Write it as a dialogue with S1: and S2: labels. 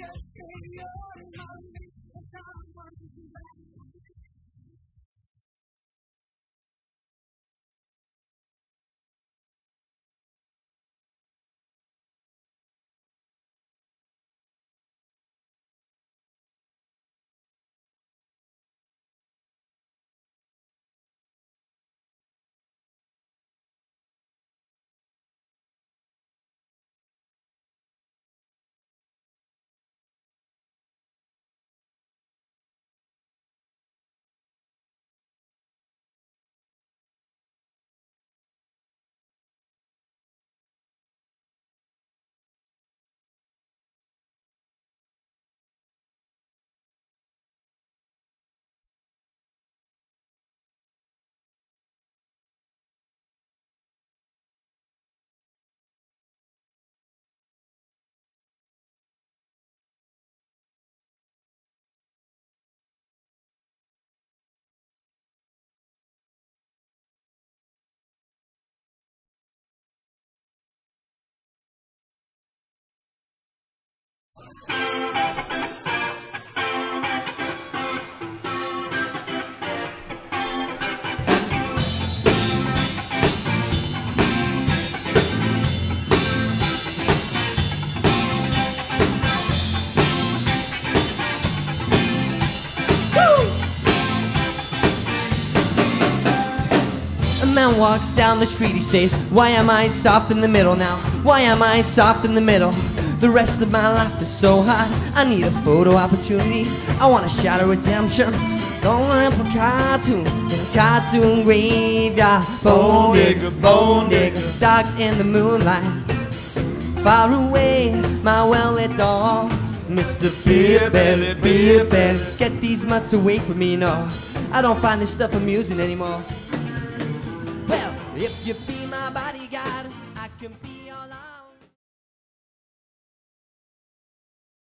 S1: A man walks down the street, he says, why am I soft in the middle now? Why am I soft in the middle? The rest of my life is so hot, I need a photo opportunity. I want a shot of redemption. Don't want a cartoon in a cartoon graveyard. Bone digger, dogs in the moonlight. Far away, my well-lit dog. Mr. Beer Belly, get these mutts away from me, no. I don't find this stuff amusing anymore. Well, if you be my bodyguard, I can be